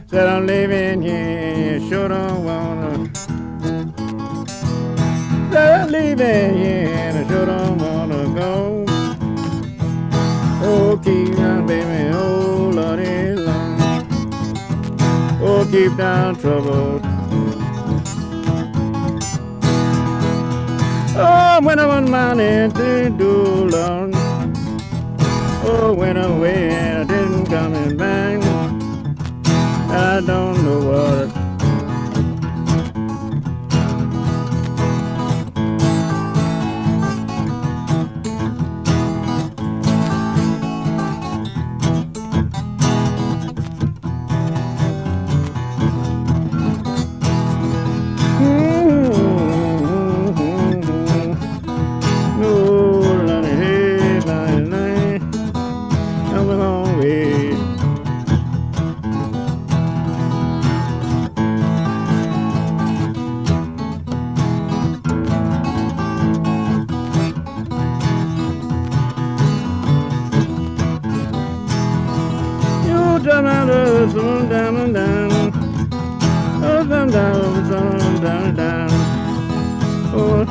Said I'm leaving here, sure don't wanna. Said I'm leaving here, and I sure don't wanna go. Oh, keep down, baby, oh, Lordy, Lord. Oh, keep down trouble. Oh, when I want money to do, Lord. Oh, went away and I didn't coming back. I don't know what. Down. Oh,